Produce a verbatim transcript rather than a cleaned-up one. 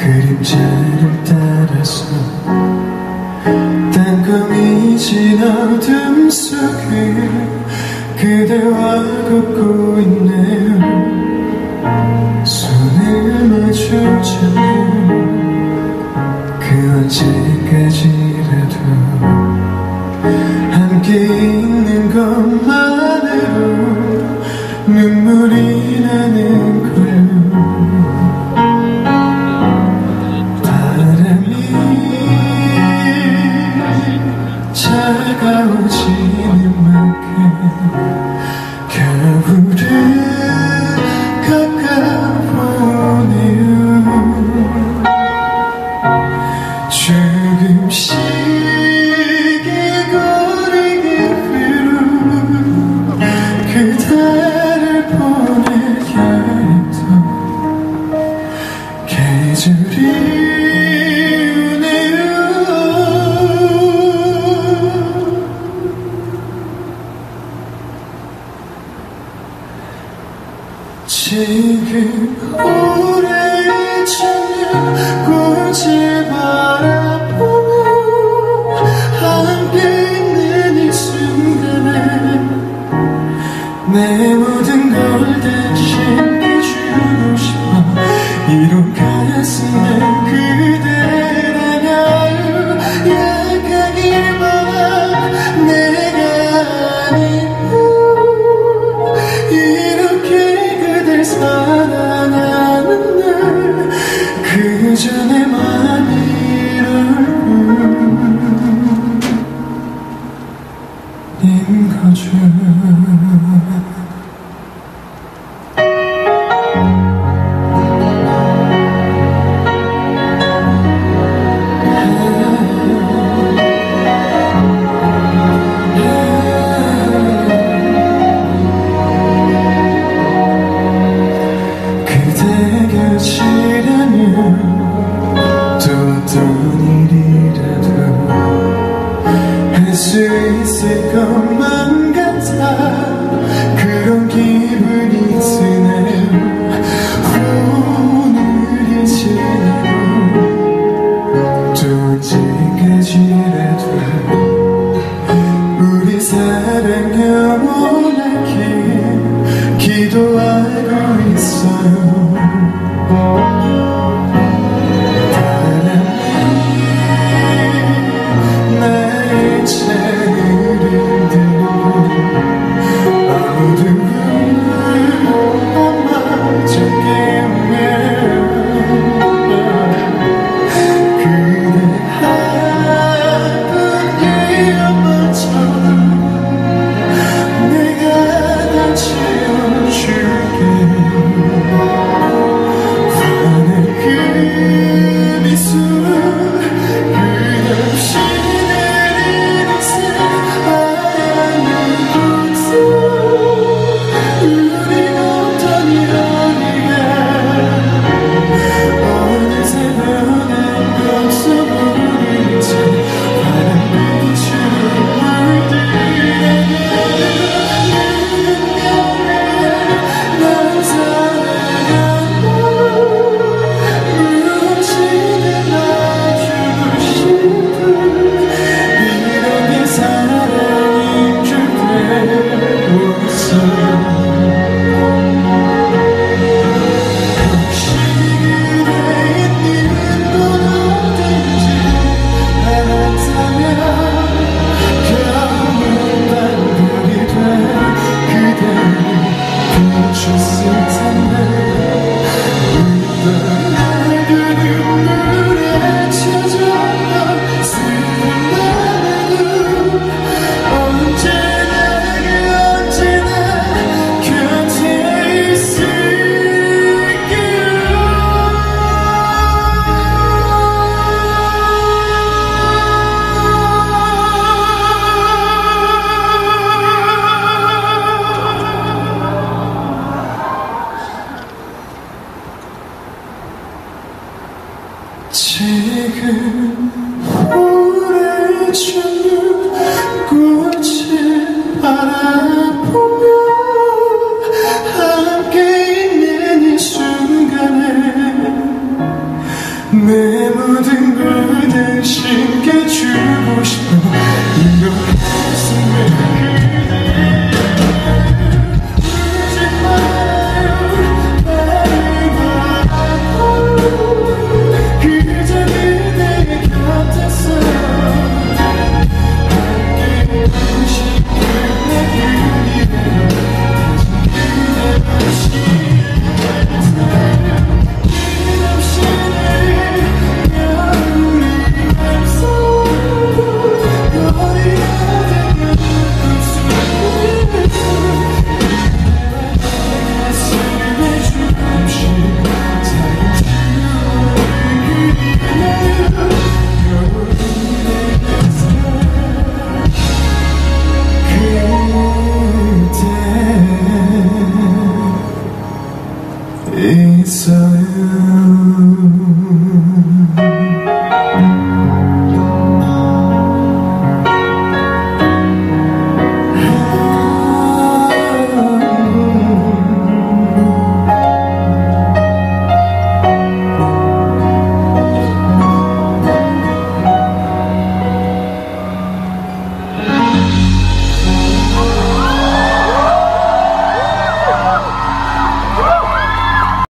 그림자를 따라서 땅거미 진 어둠 속에 그대와 걷고 있네요. 손을 마주잡고 그 언제까지라도 함께 있는 것만으로 눈물이 나는 걸요. 바람이 차가워지는 만큼 겨울은 가까워오네요. 조금씩 이 거리 깊이로 그대를 보내야겠다. 계절이 지금 올해의 천년 꽃을 바라보며 함께 있는 이 순간에 내 모든 걸 대신해주고 싶어. 이런 가슴에 그대라나요. 약하기만 내가 아니고 이렇게 사랑하는 날 그 전에 많이 이룰 거죠. 또 어떤 일이라도 할 수 있을 것만 같아. 그런 기분이 드네요. 오늘이 지나고 또 언제까지라도 우리 사랑 영원하길 기도하고 있어요. 지금 오래전에 꽃을 바라보며 함께 있는 이 순간에 내 모든 걸 대신께 주고 싶어 이런 가슴에 울지 말아요 나를 바라보 그저 그대 곁에서 함께 있고 싶은 내 그리움 그대 없이 있어